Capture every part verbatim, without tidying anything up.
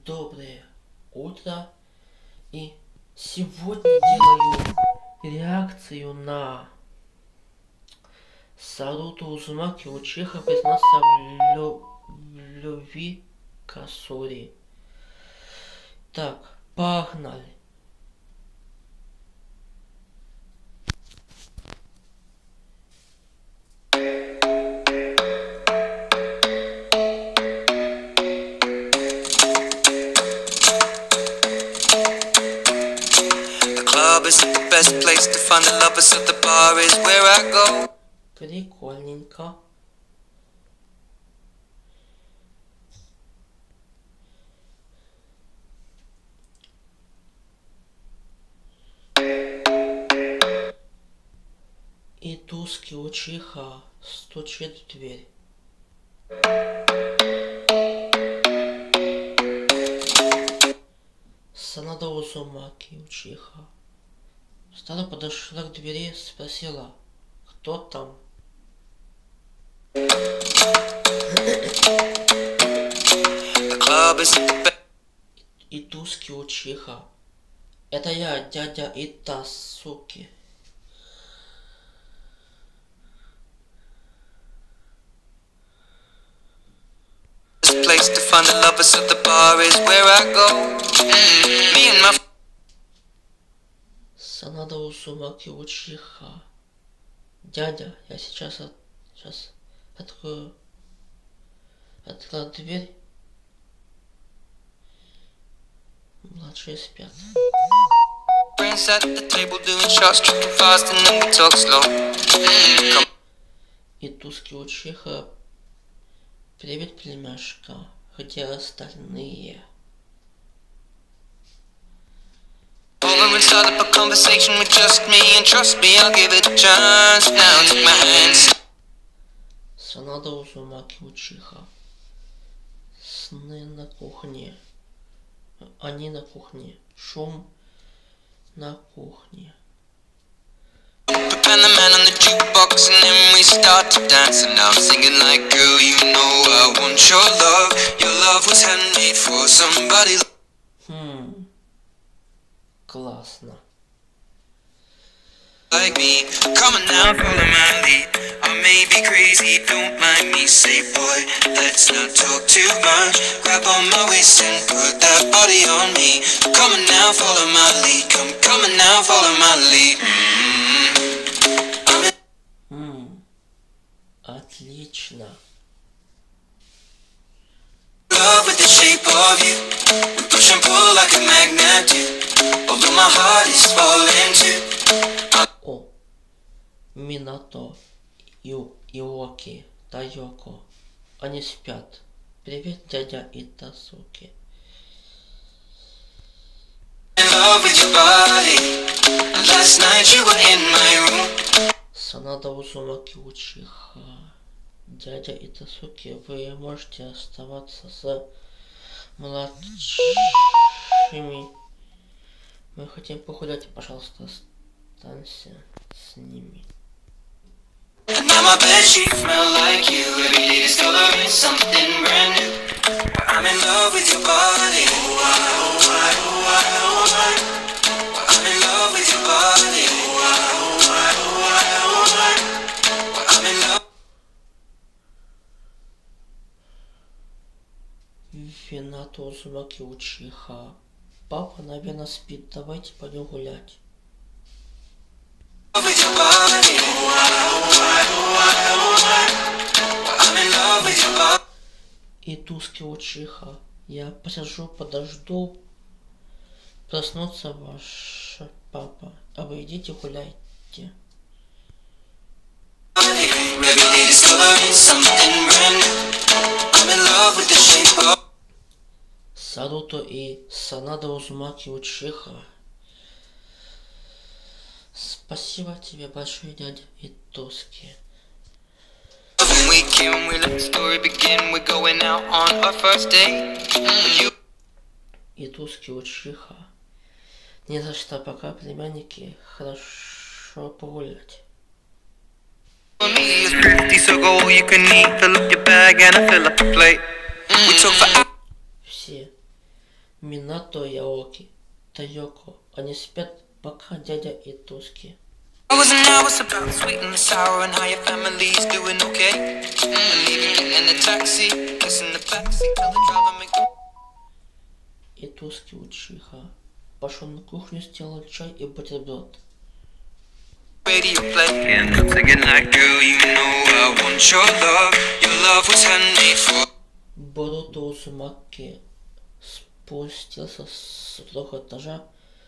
Доброе утро. И сегодня делаю реакцию на Саруту Узумаки Учиха признался в, лю... в любви к Асури. Так, погнали. Is it the best place to find the lovers, so the bar is where I go. Прикольненько. И Тузки Учиха стучит в дверь. Санада Узумаки Учиха встала, подошла к двери, спросила, кто там. И Тузки Учиха: это я, дядя Итасуки. Place to find the lovers, so the bar is where I go. Me and my Санада Узумаки Учиха: дядя, я сейчас, от... сейчас открою. Открыла дверь. Младшие спят. И Тузки Учиха: привет, племяшка, где остальные? Over and start up a conversation with just me, and trust me, I'll give it a chance. Now take my hands. Санада Узумаки Учиха: сны на кухне. Они на кухне. Шум на кухне. Put the man on the jukebox and then we start to dance. And now I'm singing like, girl, you know I want your love. Your love was handmade for somebody. Хм. Классно. Like me, come on now, follow my lead. I may be crazy, don't mind me. Say, boy, let's not talk too much. Grab on my waist and put that body on me. Come on now, follow my lead. Come, come on now, follow my lead. Mm-hmm. I'm in Хм. Отлично. love with the shape of you. We push and pull like a magnet do. Although my heart is falling too. О. Минато. Ю. Иоки. Тайоко. Они спят. Привет, дядя Итасуки. In love with your body. Last night you were in my room. Санада Узумаки Учиха: дядя Итасуки, вы можете оставаться с младшими. Мы хотим погулять, пожалуйста, останься с ними. And now my bedsheets smell like you. Every day discovering something brand new. I'm in love with your body. Oh, I, oh, I, oh, I, oh, I. I'm in love with your body. Oh, I, oh, I, oh, I, oh, I. I'm in love. Вината Узумаки Учиха: папа, наверное, спит, давайте пойдем гулять. With your body. Oh, I, oh, I, oh, I, oh, I. I'm in love with your body. И Тузки Учиха: я посижу, подожду, проснуться ваш папа, а вы идите гуляйте. Every day discovering something brand new. I'm in love with the shape of. Саруто и Санада Узумаки Учиха: спасибо тебе большое, дядя Итоски. When we can, we let the story begin. We're going out on our first date. You. Итоски Учиха: не за что, пока, племянники, хорошо погулять. Me is fifty, so go all you can eat. Fill up your bag and I fill up the plate. We took for Все Минато и Аоки, Тайоко, они спят, пока дядя Итуски. I was nervous about the sweet and the sour and how your family's doing okay. Mm, leaving in the taxi, kissing the backseat, tell the driver make Итуски учиха. Пошел на кухню, сделал чай и бутерброд. radio play. And I'm singing like, girl, you know I want your love. Your love was handmade for. Боруто Узумаки спустился с второго этажа.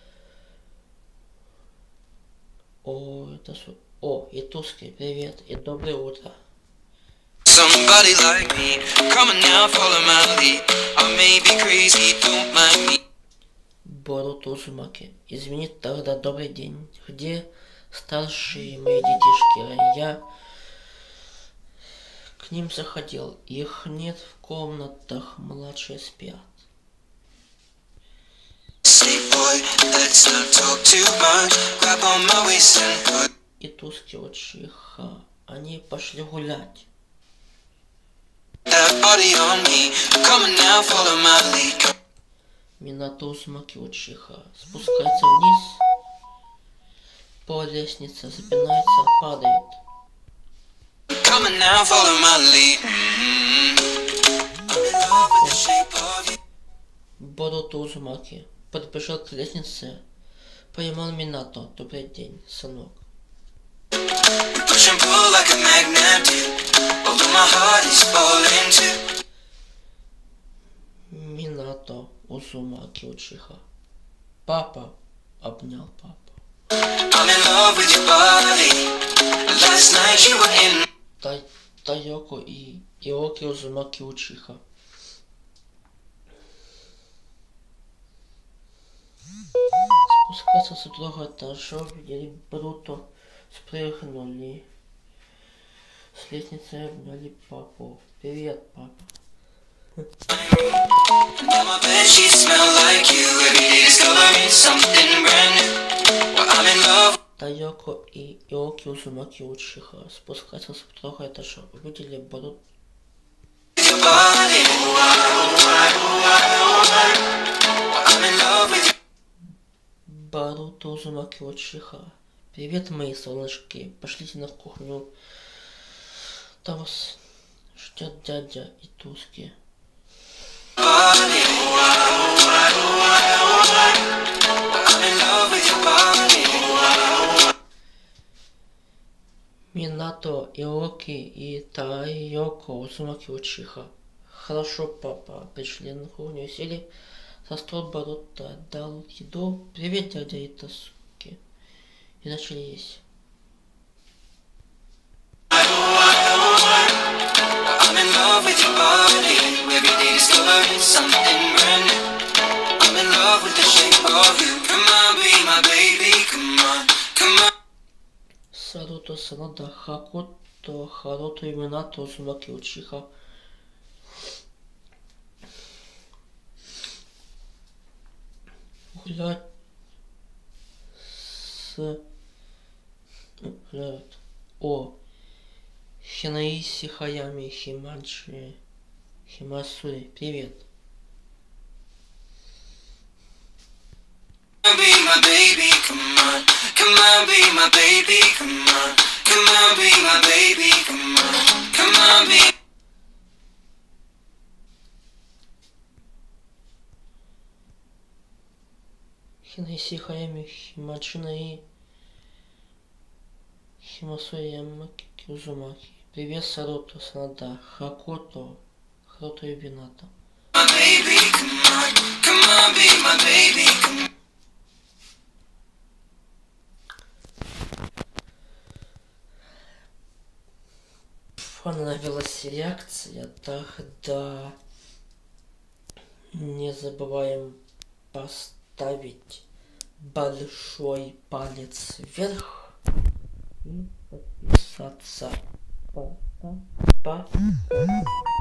О, это с... О, Итуски, привет и доброе утро. Somebody like me, come on now, follow my lead. I may be crazy, don't mind me. Боруто Узумаки, извини, тогда добрый день. Где старшие мои детишки? Я к ним заходил, их нет в комнатах, младшие спят. Say, boy, let's not talk too much. Grab on my waist and put Итуски учиха, они пошли гулять. that body on me. Come on now, follow my lead. Минато Узумаки учиха спускается вниз по лестнице, запинается, падает. Come on now, follow my lead. Mm-hmm. I'm in love with the shape of you. Боруто Узумаки подбежал к лестнице, поймал Минато. Добрый день, сынок. We push and pull like a magnet do. Although my heart is falling too. Минато Узумаки учиха. Папа обнял папу. I'm in love with your body. Last night you were in. Тай, Тайоко и Иоки Узумаки учиха. Спускаться с второго этажа, видели Боруто, спрыгнули с лестницы и обняли папу. Привет, папа. Now my bedsheets smell like you. Every day discovering something brand new. Well, I'm in love Тайоко и Иоки Узумаки учиха спускаться с второго этажа, увидели Боруто. with your body. Oh, I, oh, I, oh, I, oh, I. Well, I'm in love with you. Боруто Узумаки учиха. Привет, мои солнышки. Пошлите на кухню. Там вас ждет дядя Итуски. Body. Oh, I, oh, I, oh, I, oh, I. Well, I'm in love with your body. Oh, I, oh, I. Минато, Иоки и Тайоко Узумаки учиха. Хорошо, папа. Пришли на кухню и сели за стол. Боруто дал еду. Привет, дядя Итуски. И начали есть. I'm in love with your body. Every day discovering something brand new. I'm in love with the shape of you. Come on, be my baby. Come on, come on. Саруто Санада Хакуто Харуто и Минато Узумаки учиха. Гулять с... Гулять. О. Хинаиси Хаями Химаджи Химасури. Привет. Be my baby, come on, come on, be my baby, come on, come on, be my baby, come on, come on, be. Хинаиси Хаями Химаджина и Химасури Ямаки Узумаки. Привет, Саруто Санада Хакуто Харуто и Минато. My baby, come on, come on, be my baby, come on. Понравилась реакция, тогда не забываем поставить большой палец вверх и подписаться. Пока. Пока.